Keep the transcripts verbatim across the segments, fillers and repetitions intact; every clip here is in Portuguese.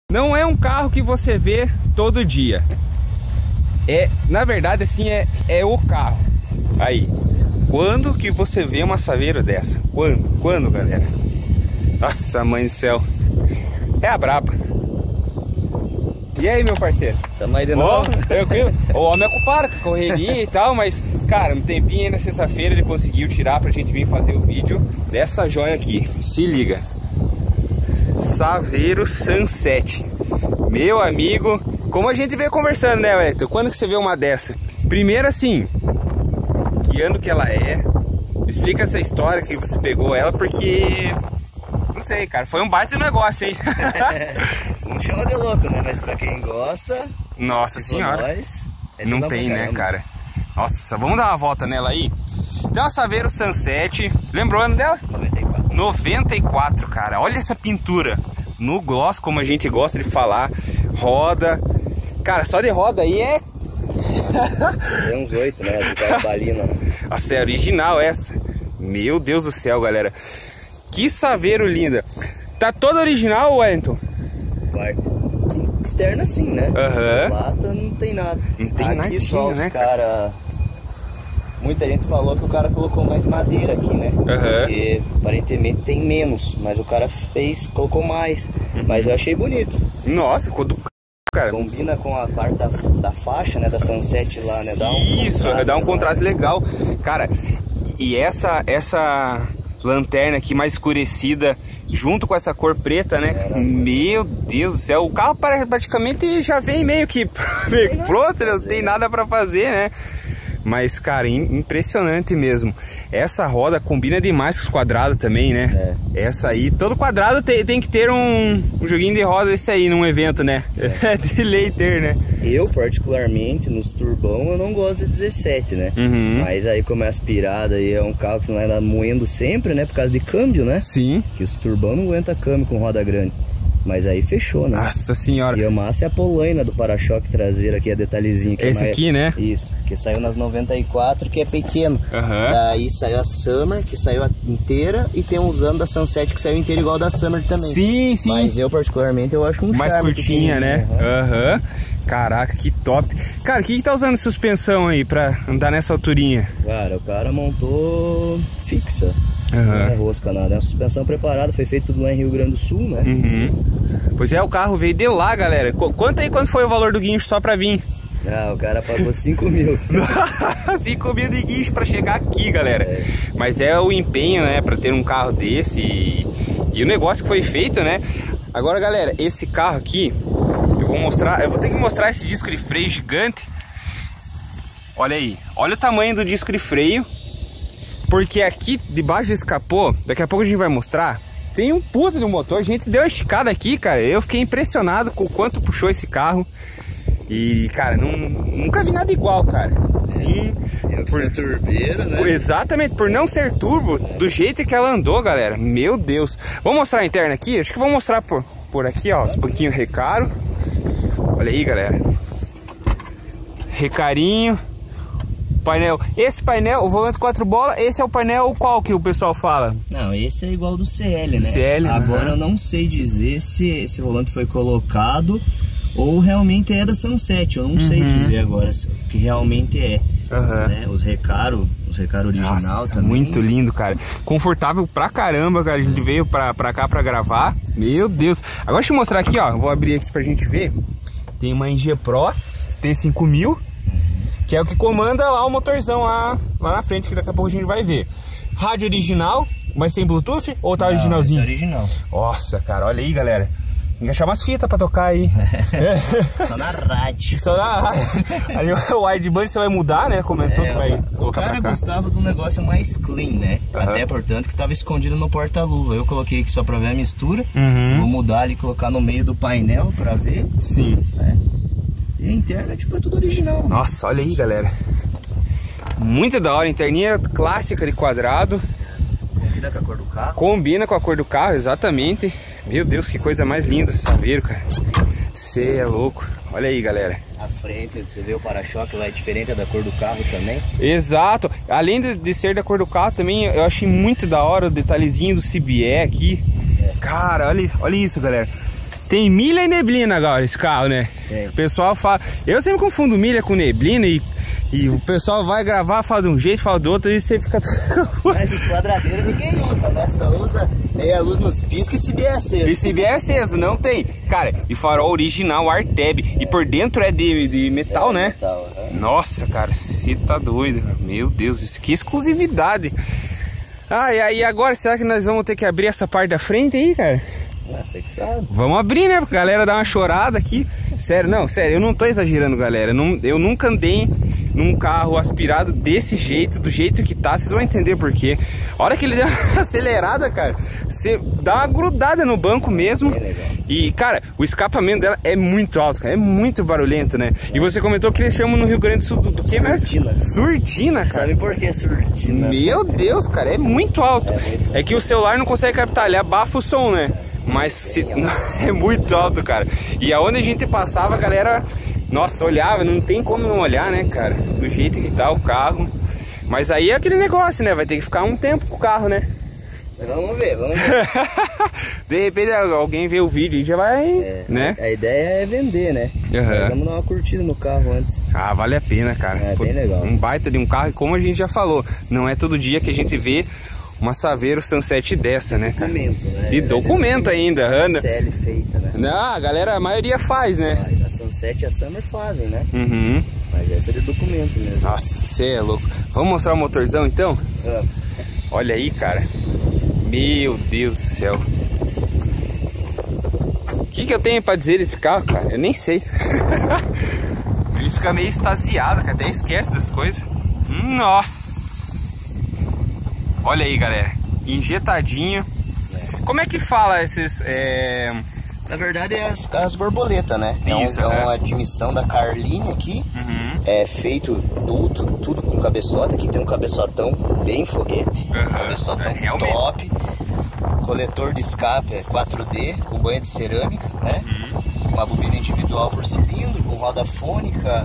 Não é um carro que você vê todo dia. É, na verdade, assim, é, é o carro. Aí, quando que você vê uma Saveiro dessa? Quando? Quando, galera? Nossa, mãe do céu. É a braba. E aí, meu parceiro? Tamo aí de novo. Oh, tranquilo? O homem é ocupado com a correria e tal, mas, cara, um tempinho aí na sexta-feira ele conseguiu tirar pra gente vir fazer o vídeo dessa joia aqui. Se liga. Saveiro Sunset. Meu amigo, como a gente veio conversando, né, Wellington? Quando que você vê uma dessa? Primeiro assim, que ano que ela é? Explica essa história que você pegou ela, porque... Não sei, cara, foi um baita negócio, hein? Não chama de louco, né? Mas pra quem gosta... Nossa senhora. Nós, é não tem, né, cara? Nossa, vamos dar uma volta nela aí? Então a Saveiro Sunset, lembrou o ano dela? noventa e quatro. noventa e quatro, cara. Olha essa pintura no gloss, como a gente gosta de falar. Roda. Cara, só de roda aí é... Tem uns oito, né? De carbalina. Nossa, é original essa. Meu Deus do céu, galera. Que Saveiro linda. Tá toda original, Wellington? Parte externa sim, né? Aham. Uhum. Lata não tem nada. Não tem nada. Aqui só os né, cara... Muita gente falou que o cara colocou mais madeira aqui, né? Uhum. Porque aparentemente tem menos, mas o cara fez, colocou mais. Uhum. Mas eu achei bonito. Nossa, ficou do c... cara. Combina com a parte da, da faixa, né? Da Sunset lá, né? Dá um Isso, contraste, dá um contraste legal. Cara, e essa, essa lanterna aqui mais escurecida, junto com essa cor preta, né? Era, Meu Deus do céu, o carro praticamente já vem meio que meio pronto, não tem nada pra fazer, né? Mas, cara, impressionante mesmo. Essa roda combina demais com os quadrados também, né? É. Essa aí, todo quadrado tem, tem que ter um, um joguinho de roda desse aí num evento, né? É de lei ter, né? Eu, particularmente, nos turbão, eu não gosto de dezessete, né? Uhum. Mas aí, como é aspirada, aí é um carro que você não vai andar moendo sempre, né? Por causa de câmbio, né? Sim. Que os turbão não aguenta câmbio com roda grande. Mas aí fechou, né? Nossa senhora. E a massa é a polaina do para-choque traseiro aqui, a detalhezinho. Que Esse é mais... aqui, né? Isso, que saiu nas noventa e quatro, que é pequeno. Uhum. Daí saiu a Summer, que saiu inteira, e tem uns anos da Sunset que saiu inteira igual da Summer também. Sim, sim. Mas eu, particularmente, eu acho um mais curtinha, né? Aham. Uhum. Caraca, que top. Cara, o que que tá usando de suspensão aí pra andar nessa alturinha? Cara, o cara montou fixa. Uhum. Não é rosca nada, é uma suspensão preparada, foi feito tudo lá em Rio Grande do Sul, né? Uhum. Pois é, o carro veio de lá, galera. Quanto aí, quanto foi o valor do guincho só pra vir? Ah, o cara pagou cinco mil. cinco mil de guincho pra chegar aqui, galera. É. Mas é o empenho, né, pra ter um carro desse e, e o negócio que foi feito, né? Agora, galera, esse carro aqui, eu vou mostrar, eu vou ter que mostrar esse disco de freio gigante. Olha aí, olha o tamanho do disco de freio. Porque aqui debaixo desse capô, daqui a pouco a gente vai mostrar, tem um puta de um motor. A gente deu uma esticada aqui, cara. Eu fiquei impressionado com o quanto puxou esse carro. E, cara, não, nunca vi nada igual, cara. Sim. Eu que sou turbeiro, né? Por, exatamente, por não ser turbo, do jeito que ela andou, galera. Meu Deus. Vamos mostrar a interna aqui? Acho que vou mostrar por, por aqui, ó, os pouquinhos recaro. Olha aí, galera. Recarinho. Painel, esse painel, o volante quatro bolas, esse é o painel qual que o pessoal fala? Não, esse é igual do C L, né? C L, agora uhum. Eu não sei dizer se esse volante foi colocado ou realmente é da Sunset, eu não uhum. sei dizer agora que realmente é. Uhum. Né? Os recaro, os recaro original. Nossa, também. Muito lindo, cara. Confortável pra caramba, cara. A gente veio pra, pra cá pra gravar. Meu Deus. Agora deixa eu mostrar aqui, ó. Vou abrir aqui pra gente ver. Tem uma Engie Pro, tem cinco mil. Que é o que comanda lá o motorzão lá, lá na frente, que daqui a pouco a gente vai ver. Rádio original, mas sem Bluetooth ou tá? Não, originalzinho? É original. Nossa, cara, olha aí, galera. Tem que achar umas fitas pra tocar aí. Só na rádio. Só na rádio. Ali o wideband você vai mudar, né? Comentou é, que vai o colocar cara pra cá. gostava do negócio mais clean, né? Uhum. Até, portanto, que tava escondido no porta-luva. Eu coloquei aqui só pra ver a mistura. Uhum. Vou mudar ali e colocar no meio do painel pra ver. Sim. É. E a interna, tipo, é tudo original. Nossa, olha aí, galera. Muito da hora, interninha clássica de quadrado. Combina com a cor do carro. Combina com a cor do carro, exatamente. Meu Deus, que coisa mais linda esse Saveiro, cara. Você é louco. Olha aí, galera. A frente, você vê o para-choque lá é diferente da cor do carro também. Exato. Além de, de ser da cor do carro também, eu achei muito da hora o detalhezinho do C B E aqui. É. Cara, olha, olha isso, galera. tem milha e neblina agora esse carro, né? Sim. O pessoal fala... Eu sempre confundo milha com neblina e, e o pessoal vai gravar, fala de um jeito, fala do outro e você fica... Mas os quadradeiros ninguém usa, né? Só usa meia luz nos piscas e C B aceso. E C B aceso, não tem. Cara, e farol original, Arteb. E por dentro é de, de metal, é, né? Metal, uhum. Nossa, cara, você tá doido. Meu Deus, isso aqui é exclusividade. Ah, e aí agora, será que nós vamos ter que abrir essa parte da frente aí, cara? Ah, você que sabe. Vamos abrir, né? Pra galera dar uma chorada aqui. Sério, não, sério, eu não tô exagerando, galera. Não, eu nunca andei num carro aspirado desse jeito, do jeito que tá. Vocês vão entender por quê. A hora que ele deu uma acelerada, cara, você dá uma grudada no banco mesmo. É legal. E, cara, o escapamento dela é muito alto, cara. É muito barulhento, né? É. E você comentou que eles chamam no Rio Grande do Sul do, do que mesmo? Surdina. Surdina, cara. Sabe por que surdina? Meu Deus, cara, é muito alto. É, muito é que o celular não consegue captar, ele abafa o som, né? Mas se... é muito alto, cara. E aonde a gente passava, a galera, nossa, olhava, não tem como não olhar, né, cara? Do jeito que tá o carro. Mas aí é aquele negócio, né? Vai ter que ficar um tempo com o carro, né? Vamos ver, vamos ver. De repente alguém vê o vídeo e já vai, é, né? A, a ideia é vender, né? Uhum. Vamos dar uma curtida no carro antes. Ah, vale a pena, cara. É, bem legal. Um baita de um carro, e como a gente já falou, não é todo dia que a gente vê uma Saveiro Sunset dessa, né, cara? Documento, né? De documento é, ainda, Ana. C L feita, né? Não, a galera, a maioria faz, né? Ah, a Sunset e a Summer fazem, né? Uhum. Mas essa é de documento mesmo. Nossa, você é louco. Vamos mostrar o motorzão, então? Ah. Olha aí, cara. Meu Deus do céu. O que, que eu tenho pra dizer desse carro, cara? Eu nem sei. Ele fica meio extasiado, cara. Até esquece das coisas. Nossa! Olha aí, galera. Injetadinho. É. Como é que fala esses... É... Na verdade é as, as borboletas, né? Isso, é, um, é. é uma admissão da Carline aqui. Uhum. É feito tudo, tudo com cabeçota. Aqui tem um cabeçotão bem foguete. Uhum. Cabeçotão é, top. Coletor de escape é quatro D com banha de cerâmica, né? Uhum. Uma bobina individual por cilindro, com roda fônica.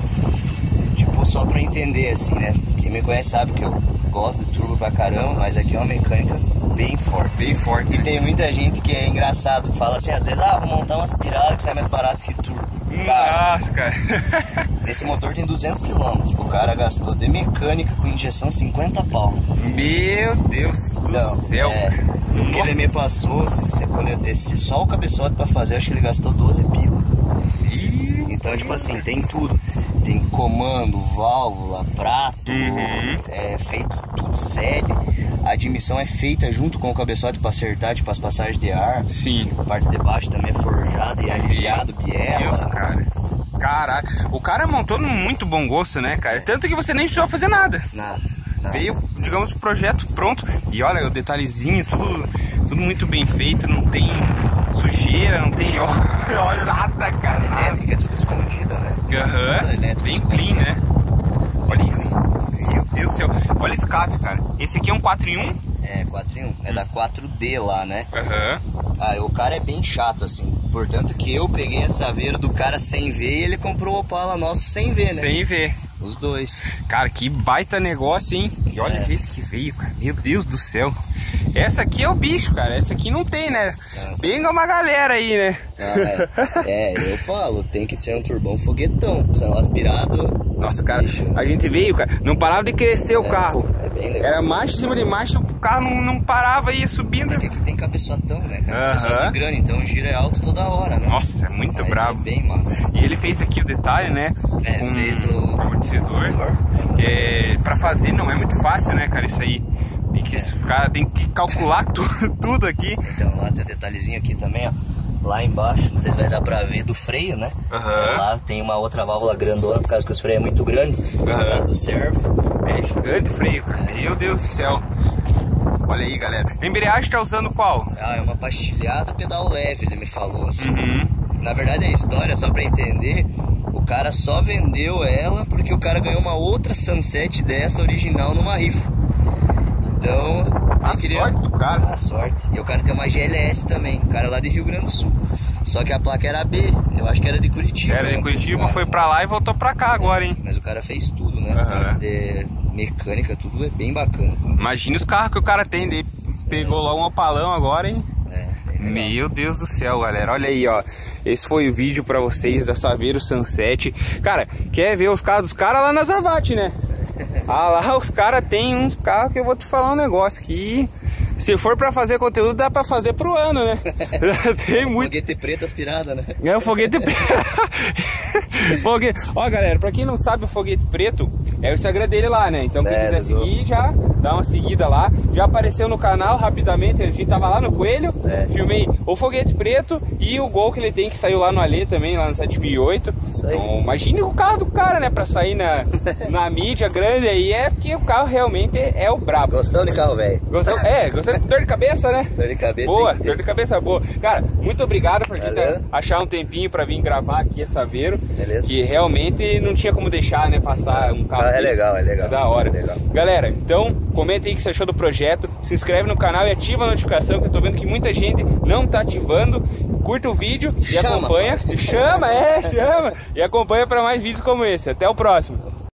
Tipo, só pra entender assim, né? Quem me conhece sabe que eu gosto de turbo pra caramba, mas aqui é uma mecânica bem forte. Bem forte. E tem muita gente que é engraçado, fala assim, às vezes, ah, vou montar uma aspirada que sai mais barato que turbo. Cara, nossa, cara. esse motor tem duzentos quilômetros. O cara gastou de mecânica com injeção cinquenta pau. Meu Deus do então, céu. É, o que ele me passou, se, se, se só o cabeçote pra fazer, acho que ele gastou doze pila. Ih, então, tipo assim, tem tudo. Tem comando, válvula, prato, uhum. é feito tudo sério. A admissão é feita junto com o cabeçote para acertar, tipo as passagens de ar. Sim. A parte de baixo também é forjada e aliviado, biela. Deus, cara. Caraca, o cara montou num muito bom gosto, né, cara? Tanto que você nem precisou fazer nada. Nada. nada. Veio, digamos, o projeto pronto. E olha, o detalhezinho, tudo, tudo muito bem feito, não tem sujeira, não tem olha nada, cara. A elétrica é tudo escondida, né? Aham, uhum. Bem clean, né? Olha isso. Meu Deus do céu. Olha o escape, cara. Esse aqui é um quatro em um? É, quatro em um. É hum. da quatro D lá, né? Aham. Uhum. Ah, o cara é bem chato, assim. Portanto que eu peguei a Saveiro do cara sem ver e ele comprou o Opala nosso sem ver, né? Sem ver. Os dois. Cara, que baita negócio, hein? E olha é. o jeito que veio, cara. Meu Deus do céu. Essa aqui é o bicho, cara. Essa aqui não tem, né? Ah. Benga uma galera aí, né? Ah, é. é, eu falo, tem que ter um turbão foguetão. Senão aspirado... Nossa, cara, bicho. A gente veio, cara. Não parava de crescer o é, carro. É bem legal. Era marcha em cima de marcha, o carro não, não parava e ia subindo. É que aqui tem cabeçotão, né? Cara? Cabeçotão grande, então o giro é alto toda hora, né? Nossa, é muito Mas brabo. É bem massa. E ele fez aqui o detalhe, né? É, com fez do amortecedor. É, pra fazer não é muito fácil, né, cara? Isso aí. Tem que, é. ficar, tem que calcular tudo, tudo aqui. Então lá tem um detalhezinho aqui também, ó. Lá embaixo, não sei se vai dar pra ver do freio, né? Uhum. Lá tem uma outra válvula grandona, por causa que os freios é muito grande, uhum. Por causa do servo. É gigante o freio, cara. Meu Deus do céu. Olha aí, galera. A embreagem tá usando qual? Ah, é uma pastilhada pedal leve, ele me falou assim. Uhum. Na verdade a história, só pra entender, o cara só vendeu ela porque o cara ganhou uma outra Sunset dessa original numa rifa. Então... A queria... sorte do cara. A sorte. E o cara tem uma G L S também, o cara lá de Rio Grande do Sul. Só que a placa era B, eu acho que era de Curitiba. Era de Curitiba, foi pra lá e voltou pra cá agora, hein? Mas o cara fez tudo, né? Uhum. De mecânica, tudo é bem bacana. Imagina os carros que o cara tem, daí pegou é. lá um opalão agora, hein? É, Meu Deus do céu, galera. Olha aí, ó. Esse foi o vídeo pra vocês da Saveiro Sunset. Cara, quer ver os carros dos caras lá na Zavate, né? Ah, lá os caras tem uns carros que eu vou te falar um negócio que... Se for pra fazer conteúdo, dá pra fazer pro ano, né? Tem muito... Foguete preto aspirado, né? É o foguete preto. Foguete... Ó, galera, pra quem não sabe, o foguete preto é o Instagram dele lá, né? Então quem é, quiser Dudu. seguir, já dá uma seguida lá. Já apareceu no canal rapidamente, a gente tava lá no Coelho, é. Filmei o foguete preto e o Gol que ele tem, que saiu lá no Alê também, lá no sete mil e oito. Isso aí. Então, imagine o carro do cara, né? Pra sair na, na mídia grande aí, é porque o carro realmente é o brabo. Gostão de carro, velho. Gostou? É, gostou de dor de cabeça, né? Dor de cabeça. Boa, dor de cabeça boa. Cara, muito obrigado por Valeu. achar um tempinho pra vir gravar aqui a Saveiro. Beleza. Que realmente não tinha como deixar, né? Passar um carro Ah, é desse. legal, é legal. É da hora. É legal. Galera, então comenta aí o que você achou do projeto. Se inscreve no canal e ativa a notificação, que eu tô vendo que muita gente não tá ativando. Curta o vídeo e Chama, acompanha. Chama, é, chama. E acompanha pra mais vídeos como esse. Até o próximo.